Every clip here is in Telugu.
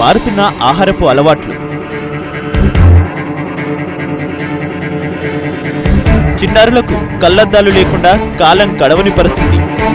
మారుతున్న ఆహారపు అలవాట్లు. చిన్నారులకు కళ్లద్దాలు లేకుండా కాలం గడవని పరిస్థితి.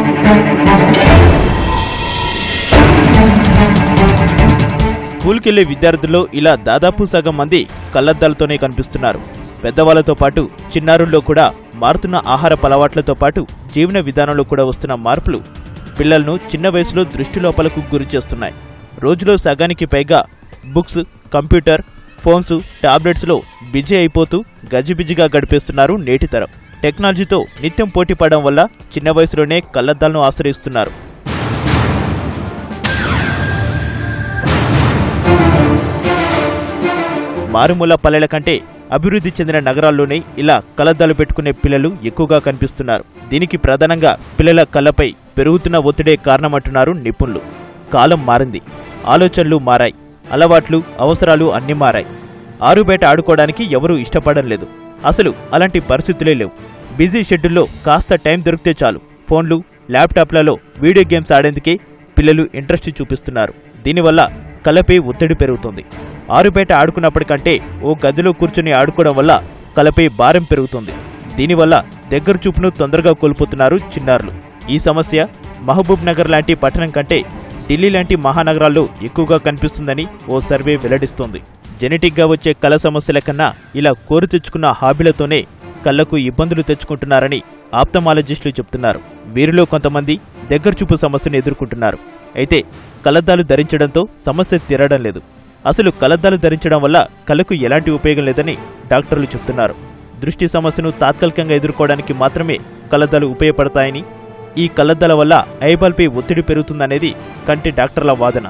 స్కూల్కెళ్లే విద్యార్థుల్లో ఇలా దాదాపు సగం మంది కళ్లద్దాలతోనే కనిపిస్తున్నారు. పెద్దవాళ్లతో పాటు చిన్నారుల్లో కూడా మారుతున్న ఆహారపు అలవాట్లతో పాటు జీవన విధానంలో కూడా వస్తున్న మార్పులు పిల్లలను చిన్న వయసులో దృష్టి లోపాలకు గురి చేస్తున్నాయి. రోజులో సగానికి పైగా బుక్స్, కంప్యూటర్, ఫోన్స్, టాబ్లెట్స్లో బిజీ అయిపోతూ గజిబిజిగా గడిపేస్తున్నారు నేటి తరం. టెక్నాలజీతో నిత్యం పోటీ పడడం వల్ల చిన్న వయసులోనే కళ్లద్దాలను ఆశ్రయిస్తున్నారు. మారుమూల పల్లెల కంటే అభివృద్ధి చెందిన నగరాల్లోనే ఇలా కళ్లద్దాలు పెట్టుకునే పిల్లలు ఎక్కువగా కనిపిస్తున్నారు. దీనికి ప్రధానంగా పిల్లల కళ్లపై పెరుగుతున్న ఒత్తిడే కారణమంటున్నారు నిపుణులు. కాలం మారింది, ఆలోచనలు మారాయి, అలవాట్లు, అవసరాలు అన్నీ మారాయి. ఆరుబయట ఆడుకోవడానికి ఎవరూ ఇష్టపడడం లేదు. అసలు అలాంటి పరిస్థితులే లేవు. బిజీ షెడ్యూల్లో కాస్త టైం దొరికితే చాలు ఫోన్లు, ల్యాప్టాప్లలో వీడియో గేమ్స్ ఆడేందుకే పిల్లలు ఇంట్రెస్ట్ చూపిస్తున్నారు. దీనివల్ల కళ్లపై ఒత్తిడి పెరుగుతుంది. ఆరుబయట ఆడుకున్నప్పటికంటే ఓ గదిలో కూర్చుని ఆడుకోవడం వల్ల కళ్లపై భారం పెరుగుతుంది. దీనివల్ల దగ్గర చూపును తొందరగా కోల్పోతున్నారు చిన్నారులు. ఈ సమస్య మహబూబ్ నగర్ లాంటి పట్టణం కంటే ఢిల్లీ లాంటి మహానగరాల్లో ఎక్కువగా కనిపిస్తుందని ఓ సర్వే వెల్లడిస్తోంది. జెనెటిక్గా వచ్చే కళ్ల సమస్యల కన్నా ఇలా కోరి తెచ్చుకున్న హాబీలతోనే కళ్లకు ఇబ్బందులు తెచ్చుకుంటున్నారని ఆప్థమాలజిస్టులు చెబుతున్నారు. వీరిలో కొంతమంది దగ్గర చూపు సమస్యను ఎదుర్కొంటున్నారు. అయితే కళ్లద్దాలు ధరించడంతో సమస్య తీరడం లేదు. అసలు కళ్లద్దాలు ధరించడం వల్ల కళ్లకు ఎలాంటి ఉపయోగం లేదని డాక్టర్లు చెబుతున్నారు. దృష్టి సమస్యను తాత్కాలికంగా ఎదుర్కోవడానికి మాత్రమే కళ్లద్దాలు ఉపయోగపడతాయని, ఈ కళ్లద్దాల వల్ల ఐబాల్పై ఒత్తిడి పెరుగుతుందనేది కంటి డాక్టర్ల వాదన.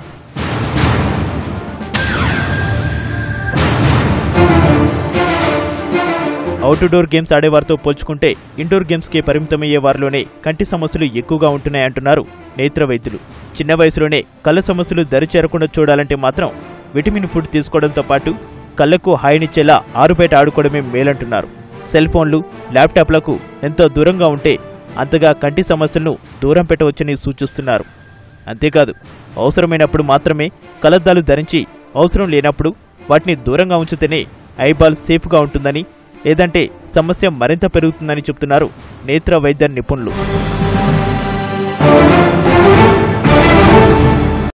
అవుట్డోర్ గేమ్స్ ఆడేవారితో పోల్చుకుంటే ఇండోర్ గేమ్స్కే పరిమితమయ్యే వారిలోనే కంటి సమస్యలు ఎక్కువగా ఉంటున్నాయంటున్నారు నేత్ర వైద్యులు. చిన్న వయసులోనే కళ్ల సమస్యలు దరిచేరకుండా చూడాలంటే మాత్రం విటమిన్ ఫుడ్ తీసుకోవడంతో పాటు కళ్లకు హాయినిచ్చేలా ఆరుబయట ఆడుకోవడమే మేలంటున్నారు. సెల్ ఫోన్లు, ల్యాప్టాప్లకు ఎంతో దూరంగా ఉంటే అంతగా కంటి సమస్యలను దూరం పెట్టవచ్చని సూచిస్తున్నారు. అంతేకాదు, అవసరమైనప్పుడు మాత్రమే కళ్లద్దాలు ధరించి అవసరం లేనప్పుడు వాటిని దూరంగా ఉంచితేనే ఐబాల్ సేఫ్గా ఉంటుందని, లేదంటే సమస్య మరింత పెరుగుతుందని చెబుతున్నారు నేత్ర వైద్య నిపుణులు.